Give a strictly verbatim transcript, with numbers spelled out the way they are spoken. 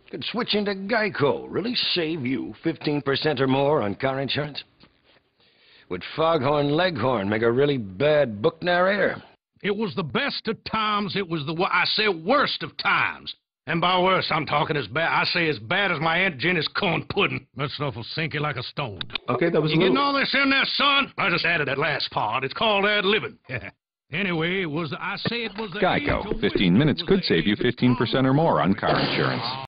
Could switching to Geico really save you fifteen percent or more on car insurance? Would Foghorn Leghorn make a really bad book narrator? It was the best of times. It was the, I say, worst of times. And by worst, I'm talking as bad, I say as bad as my Aunt Jenny's corn pudding. That stuff will sink you like a stone. Okay, that was you a little... getting all this in there, son? I just added that last part. It's called ad-libbing. Anyway, it was, I say it was... Geico. fifteen minutes could save you fifteen percent or more on car insurance.